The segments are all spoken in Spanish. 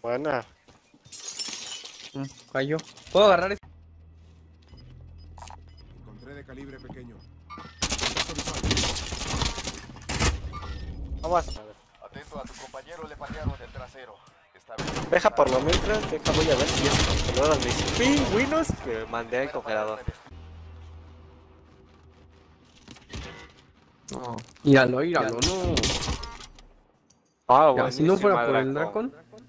Buena. Cayó. ¿Puedo agarrar este? Encontré de calibre pequeño. Vamos. Atento a tu compañero, le patearon el trasero. Está bien. Deja por lo mientras, voy a ver si es congelador mis pingüinos que mandé al congelador. No. Íralo, no. Ah, Ya, si no fuera por el Dracon.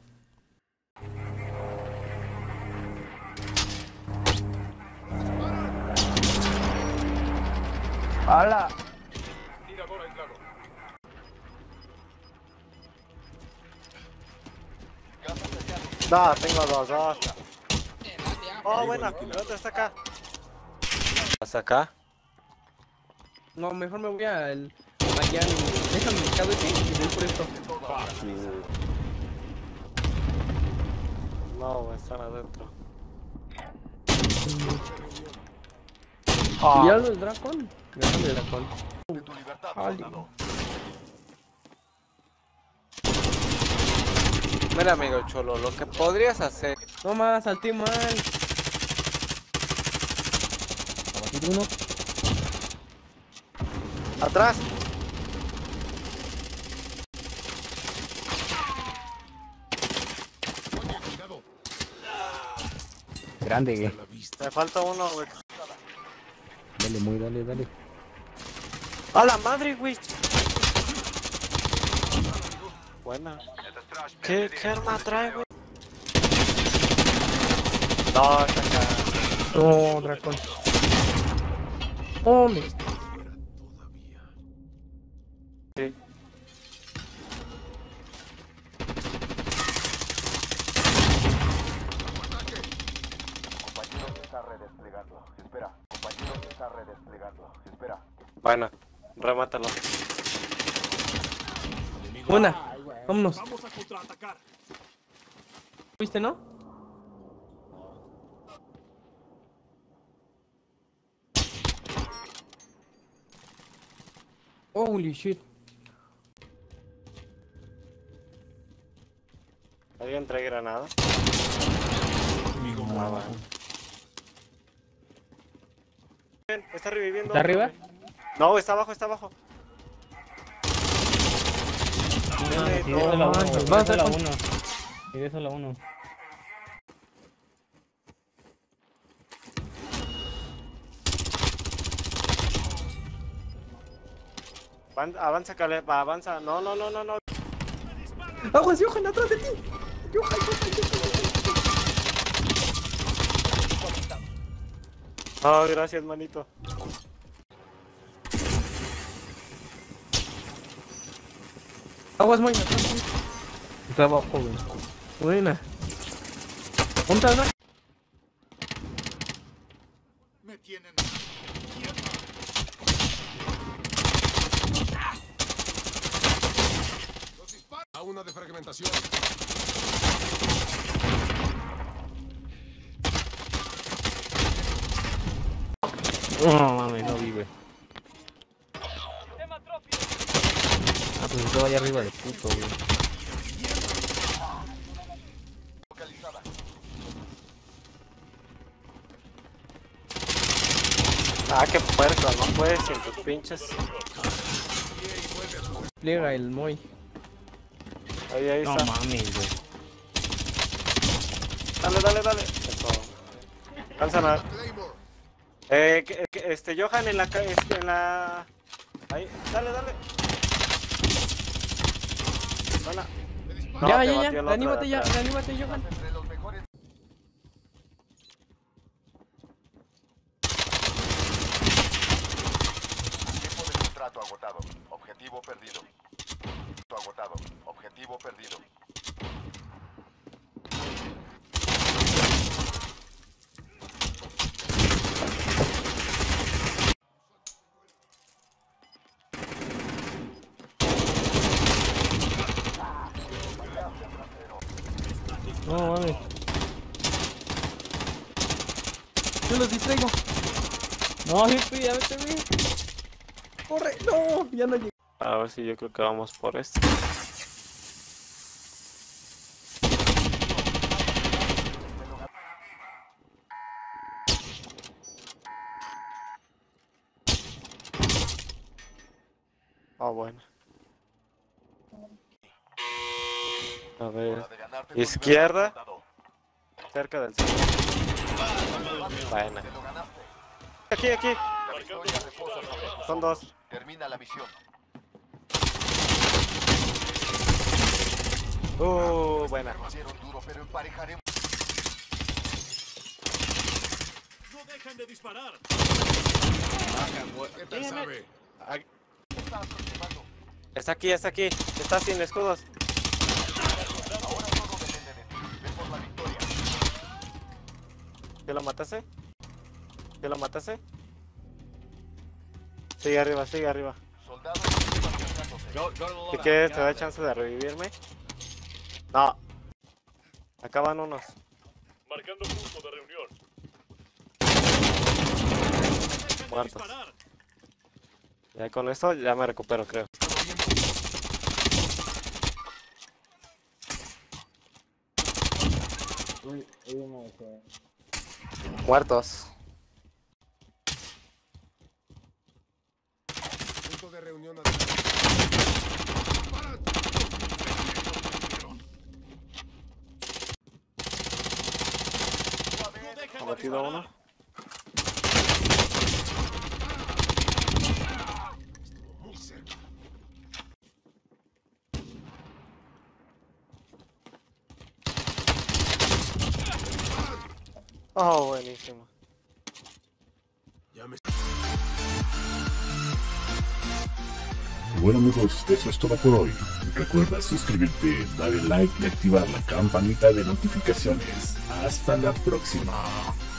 ¡Hala! Tirador aislado. No, tengo dos. Oh, buena. ¿Dónde está acá? ¿Hasta acá? No, mejor me voy al... allá. Déjame el mercado ese y voy por esto. No, están adentro. ¿Ya lo del Dracon? Déjame el Dracon. De tu libertad, soldado. Mira, amigo Cholo, lo que podrías hacer. No más, salté mal. Abatir uno. ¡Atrás! Grande, güey. Me falta uno, güey. Dale, muy, dale. ¡A la madre, güey! Buena. ¿Qué arma trae, güey? No, está acá. No, Dracon. Oh, me... Sí. Compañero se está redesplegando. Espera. Compañero se está redesplegando. Espera. Bueno, remátalo. Una. Vámonos. Vamos a contraatacar. ¿Viste, no? Holy shit. ¿Alguien trae granada? Ah, bueno. Bien, está reviviendo. ¿Está arriba? No, está abajo. Y de eso la uno, manches, y vas de a eso la con- uno. Y de eso la uno. Avanza, Caleb, avanza. No. ¡Aguas, Johan, atrás de ti! ¡Johan! Oh, gracias, manito. ¡Aguas, Moina! Está abajo, güey. Buena. ¿Dónde está? Me tienen. A una de fragmentación. No mames, no vive. Ah, pues estaba allá arriba de puto, güey. Localizada. Ah, qué puerco, no puedes sin tus pinches. Pliega el Moy. Ahí No está. mames, güey. Dale. Eso. Alcanzan Johan en la... Ahí, dale. Buena. No, Ya, te batió el otro reanímate de ya, atrás. reanímate, Johan. Entre los mejores. Tiempo de contrato agotado. Objetivo perdido. Agotado. Objetivo perdido. No mames. Yo los distraigo. No, hippie, ya vete, güey. ¡Corre! ¡No! Ya no llegué. A ver si yo creo que vamos por esto. A ver. Hora de ganarte tu Izquierda. libertad, soldado. Cerca del centro. Buena. Te lo ganaste. Aquí, aquí. La victoria reposa sobre tus Son hombros. dos. Termina la misión. Buena. Hicieron duro, pero emparejaremos. ¡No dejan de disparar! ¿Qué tal sabe? Está aproximando. Está aquí, está aquí. Está sin escudos. Ahora todo depende de ti. Ve por la victoria. ¿Que lo mataste? ¿Que lo mataste? Sigue arriba, sigue arriba. Soldados acercándose. Si quieres, te da chance de revivirme. No. Acaban unos. Marcando punto de reunión. Muertos. Ya con esto ya me recupero, creo. Muertos. Punto de reunión. Ha metido uno. Muy cerca. Oh, buenísimo. Ya me... Bueno amigos, eso es todo por hoy. Recuerda suscribirte, darle like y activar la campanita de notificaciones. Hasta la próxima.